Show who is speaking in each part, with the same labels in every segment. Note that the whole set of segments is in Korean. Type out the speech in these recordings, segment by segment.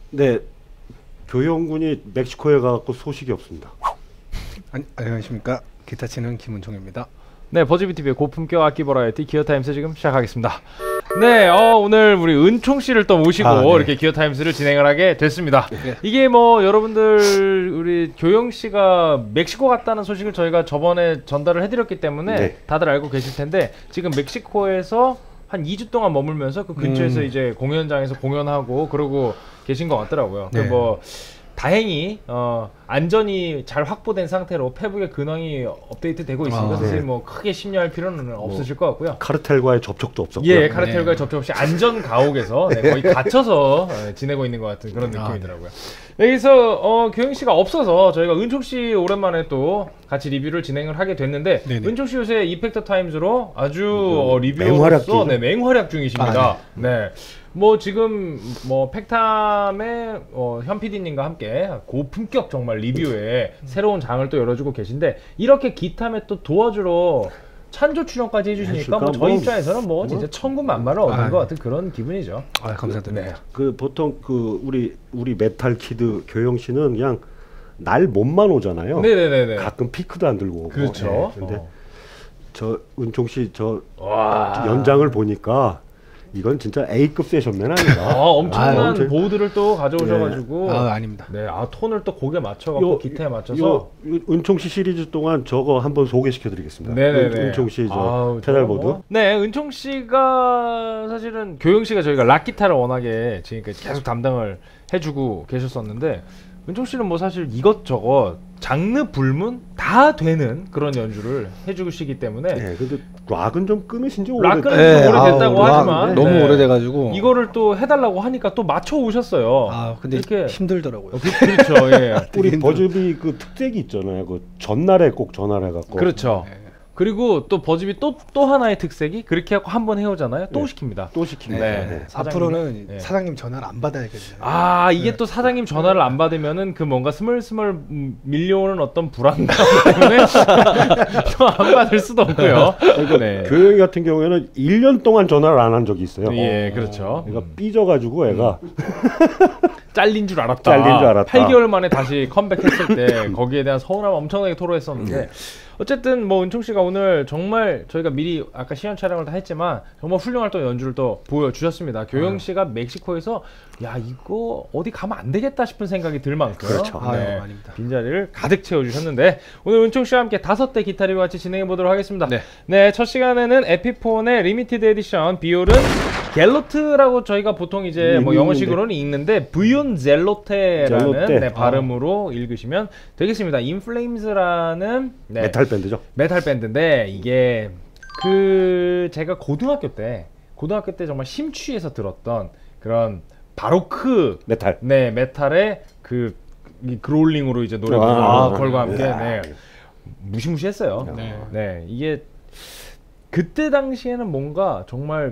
Speaker 1: 네, 교영군이 멕시코에 가갖고 소식이 없습니다.
Speaker 2: 안녕하십니까. 기타 치는 김은총입니다.
Speaker 3: 네, 버즈비TV의 고품격 악기 버라이어티 기어타임스 지금 시작하겠습니다. 네, 오늘 우리 은총씨를 또 모시고
Speaker 2: 네.
Speaker 3: 이렇게 기어타임스를 진행을 하게 됐습니다.
Speaker 2: 네.
Speaker 3: 이게 뭐 여러분들 우리 교영씨가 멕시코 갔다는 소식을 저희가 저번에 전달을 해드렸기 때문에
Speaker 1: 네.
Speaker 3: 다들 알고 계실 텐데, 지금 멕시코에서 한 2주 동안 머물면서 그 근처에서 이제 공연장에서 공연하고 그러고 계신 것 같더라고요.
Speaker 2: 네.
Speaker 3: 그 뭐 다행히 안전이 잘 확보된 상태로 페북의 근황이 업데이트되고 있으니까 사실
Speaker 1: 네.
Speaker 3: 뭐 크게 심려할 필요는 없으실 것 같고요.
Speaker 1: 카르텔과의 접촉도 없었고요.
Speaker 3: 예, 카르텔과의 접촉 없이 안전 가옥에서 거의 갇혀서 지내고 있는 것 같은 그런 느낌이더라고요. 여기서 교영 씨가 없어서 저희가 은총 씨 오랜만에 또 같이 리뷰를 진행을 하게 됐는데,
Speaker 2: 네네.
Speaker 3: 은총 씨 요새 이펙터 타임즈로 아주
Speaker 1: 맹활약
Speaker 3: 리뷰로서
Speaker 1: 중이죠.
Speaker 3: 맹활약 중이십니다. 네. 뭐 지금 뭐 팩탐의 현 PD님과 함께 고품격 정말 리뷰에 새로운 장을 또 열어주고 계신데, 이렇게 기탐에 또 도와주러 찬조 출연까지 해주시니까 뭐 저희 입장에서는 뭐 진짜 천군만마를 얻은 것 같은 그런 기분이죠.
Speaker 2: 감사드립니다.
Speaker 3: 네.
Speaker 1: 그 보통 그 우리 메탈 키드 교영 씨는 그냥 날 몸만 오잖아요.
Speaker 3: 네네네네.
Speaker 1: 가끔 피크도 안 들고 오고.
Speaker 3: 그렇죠.
Speaker 1: 네, 근데 저 은총 씨 저
Speaker 3: 와.
Speaker 1: 연장을 보니까 이건 진짜 A급 세션맨 아닌가?
Speaker 3: 엄청난
Speaker 1: 엄청-
Speaker 3: 보드를 또 가져오셔가지고
Speaker 2: 아닙니다.
Speaker 3: 네, 톤을 또 곡에 맞춰갖고 기타에 맞춰서
Speaker 1: 은총 씨 시리즈 동안 저거 한번 소개시켜드리겠습니다.
Speaker 3: 네네네.
Speaker 1: 은총 씨 저
Speaker 3: 아우,
Speaker 1: 페달보드.
Speaker 3: 저거 뭐. 네, 은총 씨가 사실은 교영 씨가 저희가 락 기타를 워낙에 지금까지 계속 담당을 해주고 계셨었는데, 은총 씨는 뭐 사실 이것저것 장르 불문 다 되는 그런 연주를 해주시기 때문에
Speaker 1: 네, 근데 락은 좀 끊으신 지
Speaker 3: 락은
Speaker 1: 오래됐.
Speaker 3: 좀 오래됐다고 하지만
Speaker 2: 너무
Speaker 3: 네.
Speaker 2: 오래돼가지고
Speaker 3: 이거를 또 해달라고 하니까 또 맞춰 오셨어요.
Speaker 2: 근데
Speaker 3: 이렇게
Speaker 2: 힘들더라고요.
Speaker 3: 그렇죠. 예.
Speaker 1: 우리
Speaker 2: 힘들어.
Speaker 1: 버즈비 그 특색이 있잖아요. 그 전날에 꼭 전화를 해갖고.
Speaker 3: 그렇죠. 그리고 또 버즈비 또 하나의 특색이 그렇게 하고 한 번 해오잖아요. 또
Speaker 1: 네.
Speaker 3: 시킵니다.
Speaker 1: 또 시킵니다.
Speaker 3: 네.
Speaker 1: 네.
Speaker 2: 앞으로는
Speaker 3: 네.
Speaker 2: 사장님 전화를 안 받아야겠네요.
Speaker 3: 이게 또 사장님 전화를 안 받으면은 그 뭔가 스멀스멀 밀려오는 어떤 불안감 때문에 또 안 받을 수도 없고요. 네.
Speaker 1: 교영이 같은 경우에는 1년 동안 전화를 안 한 적이 있어요.
Speaker 3: 예, 그렇죠.
Speaker 1: 그러니까 삐져가지고 애가
Speaker 3: 잘린 줄 알았다.
Speaker 1: 잘린 줄 알았다.
Speaker 3: 8개월 만에 다시 컴백했을 때 거기에 대한 서운함 엄청나게 토로했었는데, 어쨌든 뭐 은총 씨가 오늘 정말 저희가 미리 아까 시연 촬영을 다 했지만 정말 훌륭한 또 연주를 또 보여주셨습니다. 교영 씨가 멕시코에서 야 이거 어디 가면 안 되겠다 싶은 생각이 들 만큼
Speaker 1: 그렇죠.
Speaker 2: 아닙니다.
Speaker 3: 빈자리를 가득 채워주셨는데, 오늘 은총 씨와 함께 5대 기타 리뷰 같이 진행해 보도록 하겠습니다. 네, 첫 시간에는 에피폰의 리미티드 에디션 비올은 갤로트라고 저희가 보통 이제 뭐 영어식으로는 읽는데 브이온 젤로테라는
Speaker 1: 젤로테.
Speaker 3: 발음으로 읽으시면 되겠습니다. 인플레임스라는
Speaker 1: 메탈 밴드죠.
Speaker 3: 메탈 밴드인데, 이게 그 제가 고등학교 때 정말 심취해서 들었던 그런 바로크
Speaker 1: 메탈.
Speaker 3: 네, 메탈의 이 그롤링으로 이제 노래 걸과 함께 네, 무시무시했어요. 네, 이게 그때 당시에는 뭔가 정말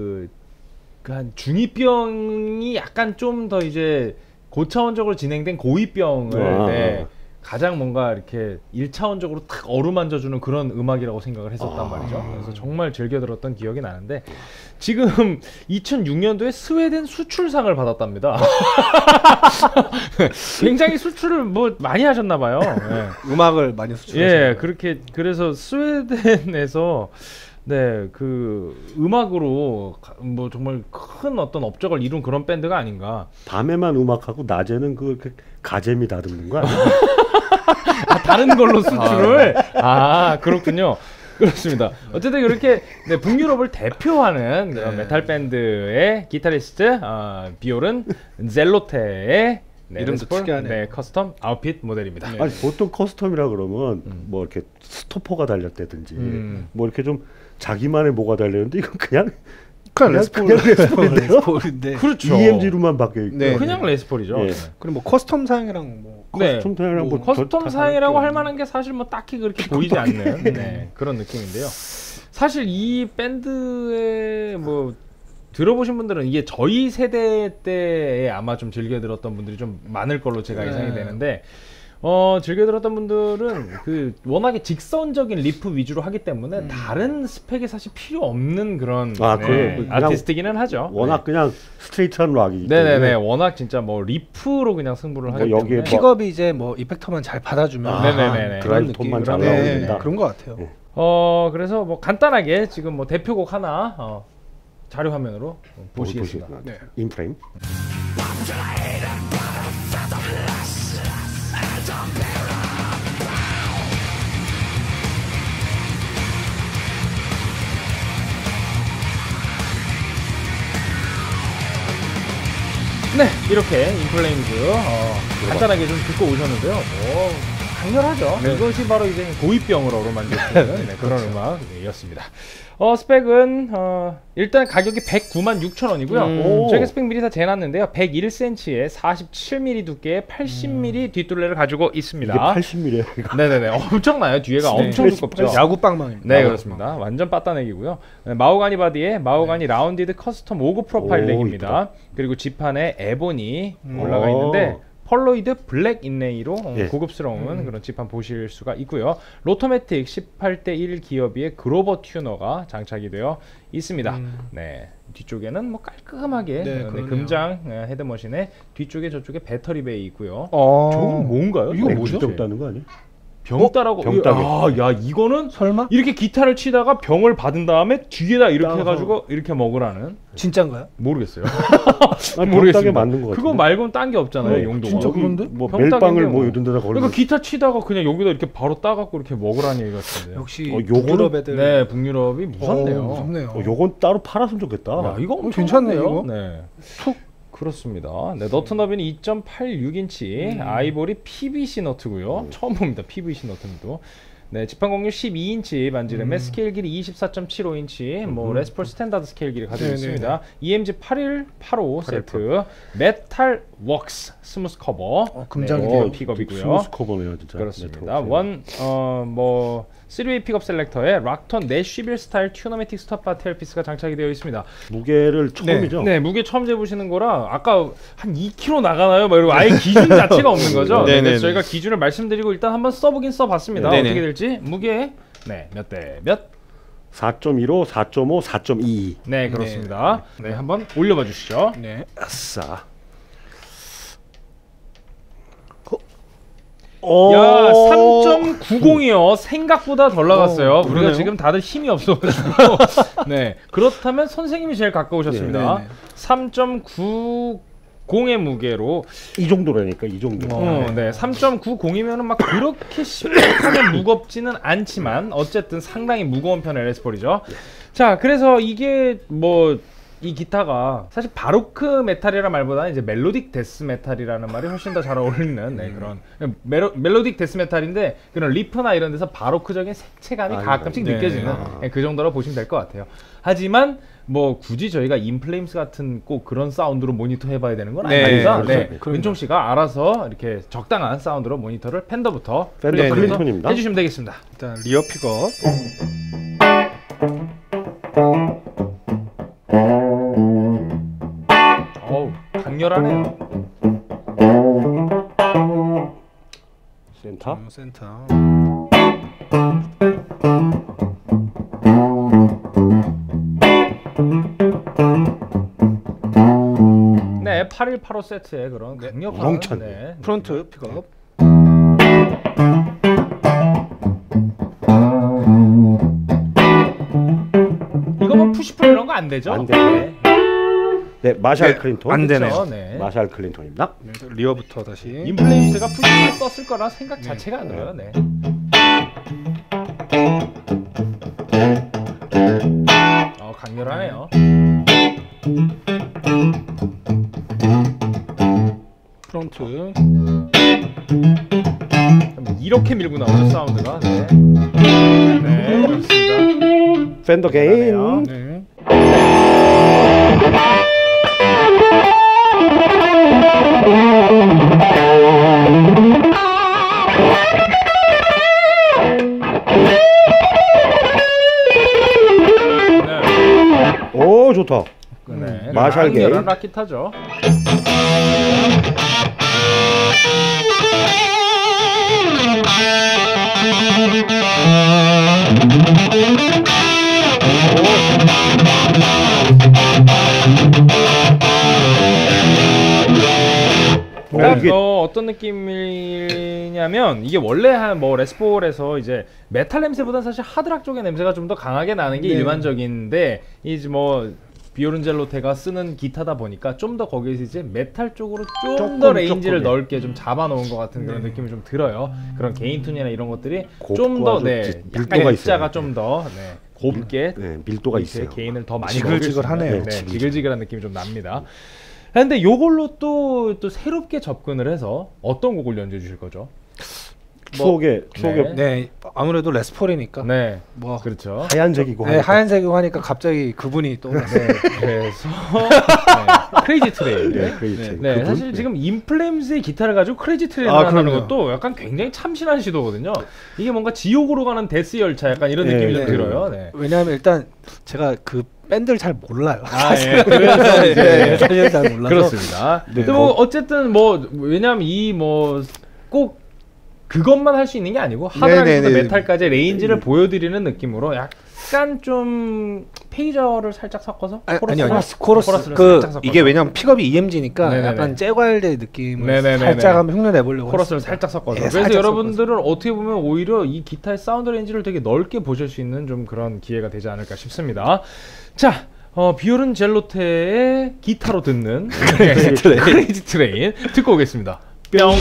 Speaker 3: 한 중2병이 약간 좀 더 이제 고차원적으로 진행된 고2병을 네, 가장 뭔가 이렇게 1차원적으로 탁 어루만져주는 그런 음악이라고 생각을 했었단 말이죠. 그래서 정말 즐겨 들었던 기억이 나는데, 지금 2006년도에 스웨덴 수출상을 받았답니다. 굉장히 수출을 뭐 많이 하셨나 봐요. 네.
Speaker 2: 음악을 많이 수출하시는
Speaker 3: 그래서 스웨덴에서 네, 그 음악으로 뭐 정말 큰 어떤 업적을 이룬 그런 밴드가 아닌가.
Speaker 1: 밤에만 음악하고 낮에는 그 가재미 다듬는 거 아니야?
Speaker 3: 다른 걸로 수출을 그렇군요. 그렇습니다. 어쨌든 그렇게 네, 북유럽을 대표하는 그런 메탈 밴드의 기타리스트 비올은 젤로테의
Speaker 2: 이름도 특이하네요.
Speaker 3: 커스텀 아웃핏 모델입니다.
Speaker 1: 아니, 보통 커스텀이라 그러면 뭐 이렇게 스토퍼가 달렸다든지 뭐 이렇게 좀 자기만의 뭐가 달렸는데 이건 그냥
Speaker 2: 레스폴인데.
Speaker 3: 그렇죠.
Speaker 1: EMG로만 바뀌어 있고.
Speaker 2: 네.
Speaker 3: 그냥 레스폴이죠.
Speaker 1: 예.
Speaker 2: 그리고 뭐 커스텀 사양이랑 뭐
Speaker 1: 커스텀 사양이랑 뭐
Speaker 3: 커스텀 사양이라고 할 만한 게 사실 뭐 딱히 그렇게 보이지 않는 그런 느낌인데요. 사실 이 밴드의 뭐 들어보신 분들은 이게 저희 세대 때에 아마 좀 즐겨 들었던 분들이 좀 많을 걸로 제가 예상이 되는데, 즐겨 들었던 분들은 그 워낙에 직선적인 리프 위주로 하기 때문에 다른 스펙이 사실 필요 없는 그런 아티스트기는 하죠.
Speaker 1: 워낙 그냥 스트레이트한 락이기
Speaker 3: 때문에. 네네네. 워낙 진짜 뭐 리프로 그냥 승부를 하기 때문에.
Speaker 2: 여기에 픽업이 이제 뭐 이펙터만 잘 받아주면
Speaker 3: 네네네.
Speaker 1: 드라이브 톤만 잘 나오는다.
Speaker 2: 그런 것 같아요.
Speaker 3: 그래서 뭐 간단하게 지금 뭐 대표곡 하나 자료 화면으로 보시겠습니다.
Speaker 1: 네. 인프레임.
Speaker 3: 네, 이렇게 인플레임즈 간단하게 좀 듣고 오셨는데요. 강렬하죠. 네. 이것이 바로 이제 고위병으로 만들어지는 그런 음악이었습니다. 스펙은 일단 가격이 196,000원이고요. 저희가 스펙 미리 다 재놨는데요. 101cm에 47mm 두께의 80mm 뒷둘레를 가지고 있습니다.
Speaker 1: 이게 80mm예요?
Speaker 3: 네네네. 엄청나요. 뒤에가 엄청 두껍죠.
Speaker 2: 야구 빵망입니다.
Speaker 3: 네, 그렇습니다. 완전 빠따넥이고요. 마호가니 바디에 마호가니 라운디드 커스텀 오그 프로파일 넥입니다. 그리고 지판에 에보니 올라가 있는데 펄로이드 블랙 인레이로 고급스러운 그런 지판 보실 수가 있고요. 로토매틱 18:1 기어비의 그로버 튜너가 장착이 되어 있습니다. 네, 뒤쪽에는 뭐 깔끔하게 금장 헤드머신에 뒤쪽에 저쪽에 배터리 베이 있고요. 저건 뭔가요?
Speaker 1: 이거 뭐죠? 없다는 거 아니에요?
Speaker 3: 병따라고? 야 이거는
Speaker 2: 설마?
Speaker 3: 이렇게 기타를 치다가 병을 받은 다음에 뒤에다 이렇게 해가지고 이렇게 먹으라는.
Speaker 2: 진짠가요?
Speaker 3: 모르겠어요.
Speaker 1: 모르겠어요. 맞는 거 같아요.
Speaker 3: 그거 말고는 딴 게 없잖아요. 용도가.
Speaker 2: 진짜 그런데?
Speaker 1: 뭐 멜빵을 뭐 이런 데다 걸고.
Speaker 3: 그러니까 기타 치다가 그냥 여기다 이렇게 바로 따갖고 이렇게 먹으라는 얘기 같은데요.
Speaker 2: 역시 북유럽 애들.
Speaker 3: 네, 북유럽이 무섭네요.
Speaker 2: 무섭네요.
Speaker 1: 요건 따로 팔았으면 좋겠다.
Speaker 3: 야, 이거
Speaker 2: 괜찮네요. 이거?
Speaker 3: 네. 툭. 그렇습니다. 네, 너트 너비는 2.86인치 아이보리 PVC 너트고요. 처음 봅니다. PVC 너트도. 네, 지판 공률 12인치 반지름에 스케일 길이 24.75인치 뭐 레스폴 스탠다드 스케일 길이 가지고 있습니다. EMG 8185 세트 메탈 웍스 스무스 커버
Speaker 2: 금장이
Speaker 3: 픽업이고요.
Speaker 1: 스무스 커버네요, 진짜.
Speaker 3: 그렇습니다. 뭐 3웨이 픽업 셀렉터에 락턴 내쉬빌 스타일 튜너매틱 스톱바 테일피스가 장착이 되어 있습니다.
Speaker 1: 무게를 처음이죠?
Speaker 3: 네, 무게 처음 재보시는 거라 아까 한 2kg 나가나요? 막 이러고 아예 기준 자체가 없는 거죠. 그래서 저희가 기준을 말씀드리고 일단 한번 써보긴 써봤습니다. 어떻게 될지 무게 몇 대 몇?
Speaker 1: 4.15, 4.5, 4.22.
Speaker 3: 네, 그렇습니다. 네, 한번 올려봐 주시죠.
Speaker 2: 네,
Speaker 1: 아싸.
Speaker 3: 야, 3.90이요. 생각보다 덜 나갔어요. 우리가 지금 다들 힘이 없어가지고. 네, 그렇다면 선생님이 제일 가까우셨습니다. 3.90의 무게로
Speaker 1: 이 정도라니까, 이 정도.
Speaker 3: 네, 3.90이면은 막 그렇게 심각하게 무겁지는 않지만 어쨌든 상당히 무거운 편의 레스폴이죠. 자, 그래서 이게 뭐 이 기타가 사실 바로크 메탈이라는 말보다는 이제 멜로딕 데스 메탈이라는 말이 훨씬 더 잘 어울리는 그런 멜로딕 데스 메탈인데 그런 리프나 이런 데서 바로크적인 색채감이 가끔씩 느껴지는 그 정도로 보시면 될 것 같아요. 하지만 뭐 굳이 저희가 인플레임스 같은 꼭 그런 사운드로 모니터 해봐야 되는 건 아니니까 은총 씨가 알아서 이렇게 적당한 사운드로 모니터를 펜더 클린톤입니다. 해주시면 되겠습니다.
Speaker 2: 일단 리어 픽업.
Speaker 3: 어우, 강렬하네요.
Speaker 1: 센터.
Speaker 3: 네, 8185 세트의 그런 강력한
Speaker 2: 프론트 픽업.
Speaker 3: 이거 뭐 푸시풀 이런 거 안 되죠?
Speaker 1: 안 돼. 네, 마샬 클린톤.
Speaker 2: 안 되네요.
Speaker 1: 마샬 클린톤입니다.
Speaker 2: 리어부터 다시.
Speaker 3: 인플레임스가 푸시풀 썼을 거라 생각 자체가 안 들어요. 네. 강렬하네요.
Speaker 2: 프론트.
Speaker 3: 이렇게 밀고 나오는 사운드가. 네, 그렇습니다.
Speaker 1: 펜더 게인.
Speaker 2: 네.
Speaker 1: 오, 좋다. 마샬 게인.
Speaker 3: 강렬한 락기타죠. 어떤 느낌이냐면 이게 원래 뭐 레스폴에서 이제 메탈 냄새보다 사실 하드락 쪽의 냄새가 좀 더 강하게 나는 게 일반적인데 이제 뭐 비오른젤로테가 쓰는 기타다 보니까 좀 더 거기에서 이제 메탈 쪽으로 좀 더 레인지를 넓게 좀 잡아놓은 것 같은 그런 느낌이 좀 들어요. 그런 개인 툰이나 이런 것들이 좀 더 약간 입자가 좀 더 곱게
Speaker 1: 밀도가 있어요.
Speaker 3: 개인을 더 많이
Speaker 2: 지글지글하네요.
Speaker 3: 지글지글한 느낌이 좀 납니다. 근데 요걸로 또 새롭게 접근을 해서 어떤 곡을 연주해 주실 거죠?
Speaker 1: 추억의
Speaker 2: 네, 아무래도 레스폴이니까.
Speaker 3: 네,
Speaker 2: 뭐
Speaker 1: 그렇죠. 하얀색이고
Speaker 2: 네, 하얀색이고 하니까 갑자기 그분이 또
Speaker 3: 그래서 크레이지 트레인. 네, 사실 지금 인플레임스의 기타를 가지고 크레이지 트레인을 하는 것도 약간 굉장히 참신한 시도거든요. 이게 뭔가 지옥으로 가는 데스 열차 약간 이런 느낌이 좀 들어요. 네.
Speaker 2: 왜냐하면 일단 제가 그 밴드를 잘 몰라요.
Speaker 3: 그래서 이제
Speaker 2: 사실 잘 몰라서.
Speaker 3: 그렇습니다. 근데 뭐 어쨌든 뭐 왜냐하면 이 뭐 꼭 그것만 할 수 있는 게 아니고 하드락에서도 메탈까지 레인지를 보여드리는 느낌으로 약간 좀 페이저를 살짝 섞어서
Speaker 2: 코러스 그 이게 왜냐면 픽업이 EMG니까 약간 째괄대 느낌을 살짝 한번 흉내내보려고
Speaker 3: 코러스를 살짝 섞어서 그래서 여러분들은 어떻게 보면 오히려 이 기타의 사운드 레인지를 되게 넓게 보실 수 있는 좀 그런 기회가 되지 않을까 싶습니다. 자, 비오른젤로테의 기타로 듣는 크레이지 트레인 듣고 오겠습니다. 뿅.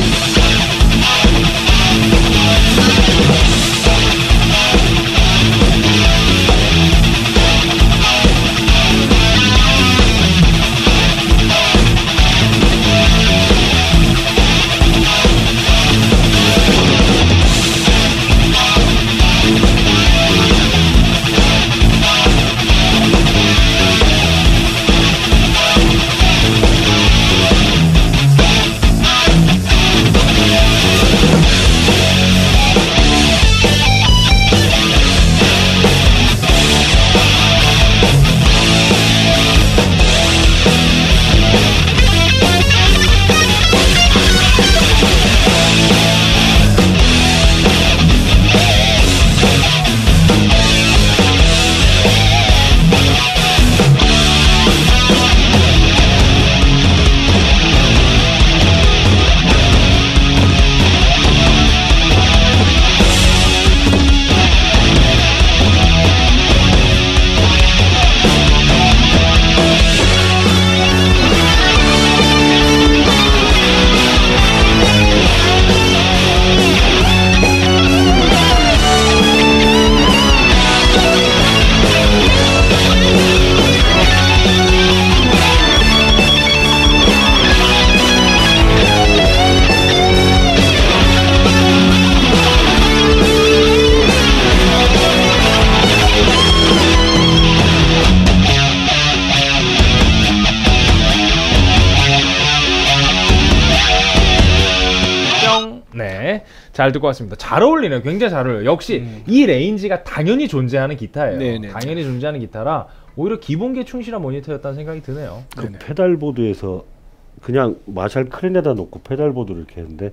Speaker 3: 잘 듣고 왔습니다. 잘 어울리네요. 굉장히 잘 어울려요. 역시 이 레인지가 당연히 존재하는 기타예요. 당연히 존재하는 기타라 오히려 기본기에 충실한 모니터였다는 생각이 드네요.
Speaker 1: 그 페달보드에서 그냥 마샬 클린에다 놓고 페달보드를 이렇게 했는데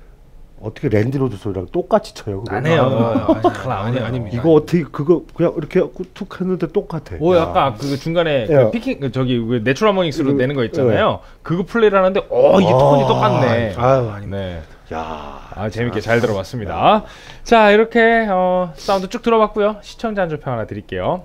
Speaker 1: 어떻게 랜디 로드 소리랑 똑같이 쳐요?
Speaker 3: 안 해요.
Speaker 1: 아닙니다. 이거 어떻게 그거 그냥 이렇게 툭 했는데 똑같아.
Speaker 3: 아까 그 중간에 그 피킹 저기 내추럴 하모닉스로 내는 거 있잖아요. 그거 플레이를 하는데 이 톤이 똑같네.
Speaker 1: 아닙니다.
Speaker 3: 재밌게 잘 들어봤습니다. 자, 이렇게 사운드 쭉 들어봤고요. 시청자 한 줄 평 하나 드릴게요.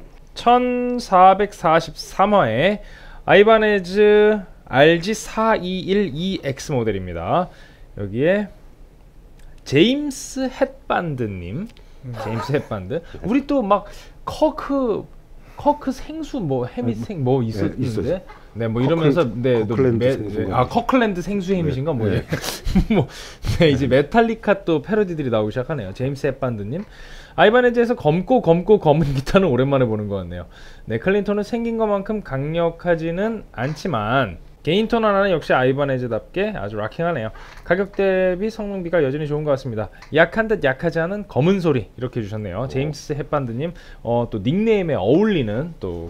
Speaker 3: 1443화에 아이바네즈 RG4212X 모델입니다. 여기에 제임스 햇반드님, 제임스 햇반드. 우리 또 막 커크 생수 뭐 해미생 뭐 있었는데, 네, 뭐 이러면서 커클랜드 생수 해미신가 뭐, 이제 메탈리카 또 패러디들이 나오기 시작하네요. 제임스 햇반드님. 아이바네즈에서 검고 검은 기타는 오랜만에 보는 것 같네요. 네, 클린턴은 생긴 것만큼 강력하지는 않지만 개인 톤 하나는 역시 아이바네즈답게 아주 락킹하네요. 가격 대비 성능비가 여전히 좋은 것 같습니다. 약한 듯 약하지 않은 검은 소리 이렇게 해주셨네요. 제임스 햇반드님 또 닉네임에 어울리는 또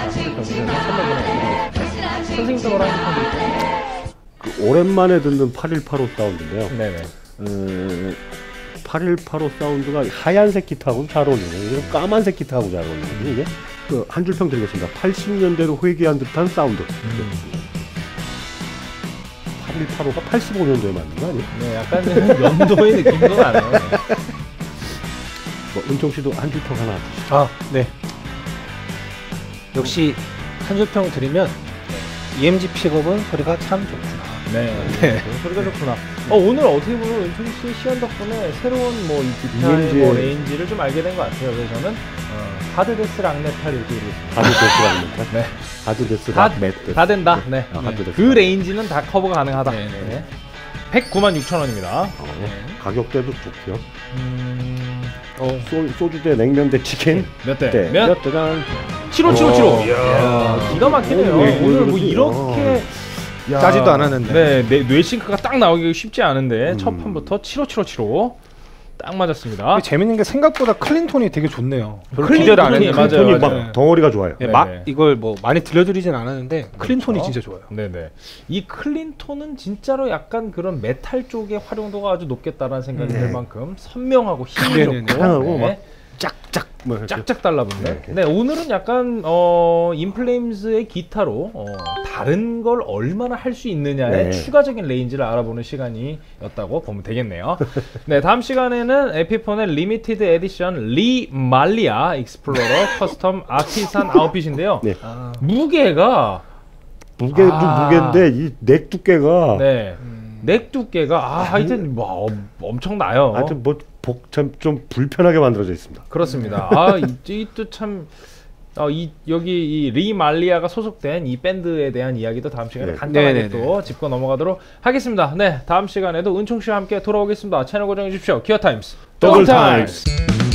Speaker 3: 선생님도 뭐라고 생각하세요?
Speaker 1: 오랜만에 듣는 8185 사운드인데요.
Speaker 3: 네네.
Speaker 1: 8185 사운드가 하얀색 기타하고 잘 어울리네. 까만색 기타하고 잘 어울리네. 이게 그 한 줄 평 드리겠습니다. 80년대로 회귀한 듯한 사운드. 8185가 85년도에 맞는 거 아니에요?
Speaker 3: 네, 약간 연도의 느낌도 나네요.
Speaker 1: 뭐 은총 씨도 한 줄 평 하나 주시죠.
Speaker 2: 아, 네. 역시 한 줄 평 드리면 EMG 픽업은 소리가 참 좋구나.
Speaker 3: 네, 소리가 좋구나. 오늘 어떻게 보면 은총 씨 시연 덕분에 새로운 뭐 이 기타의 뭐 레인지를 좀 알게 된 것 같아요. 그래서 저는 하드데스 락메탈 이렇게 읽겠습니다.
Speaker 1: 하드데스 락메탈? 네. 하드데스 락메탈.
Speaker 3: 다 된다. 네. 그 레인지는 다 커버가 가능하다. 네. 196,000원입니다.
Speaker 1: 가격대도 좋고요. 소주대, 냉면대, 치킨
Speaker 3: 몇 대? 몇 대간 7575. 이야, 기가 막히네요. 오늘 뭐 이렇게
Speaker 2: 짜지도 않았는데.
Speaker 3: 네, 뇌싱크가 딱 나오기 쉽지 않은데 첫 판부터 7575 딱 맞았습니다.
Speaker 2: 재밌는 게 생각보다 클린톤이 되게 좋네요.
Speaker 1: 별로 기대를 안 했는데 클린톤이 막 덩어리가 좋아요.
Speaker 2: 네, 이걸 뭐 많이 들려드리진 않았는데 클린톤이 진짜 좋아요.
Speaker 3: 네네. 이 클린톤은 진짜로 약간 그런 메탈 쪽의 활용도가 아주 높겠다라는 생각이 들 만큼 선명하고 힘이 좋고
Speaker 1: 강하고 막
Speaker 3: 짝짝 달라붙네. 네, 오늘은 약간 인플레임즈의 기타로 다른 걸 얼마나 할 수 있느냐의 추가적인 레인지를 알아보는 시간이었다고 보면 되겠네요. 네, 다음 시간에는 에피폰의 리미티드 에디션 리 말리아 익스플로러 커스텀 아티산 아웃핏인데요. 네. 무게가
Speaker 1: 무게인데 이 넥 두께가
Speaker 3: 넥 두께가 하여튼 뭐 엄청나요.
Speaker 1: 하여튼 뭐 좀 불편하게 만들어져 있습니다.
Speaker 3: 그렇습니다. 이또 참 여기 이 리 말리아가 소속된 이 밴드에 대한 이야기도 다음 시간에 간단하게 또 짚고 넘어가도록 하겠습니다. 네, 다음 시간에도 은총 씨와 함께 돌아오겠습니다. 채널 고정해 주십시오. 기어 타임스
Speaker 1: 더블 타임스.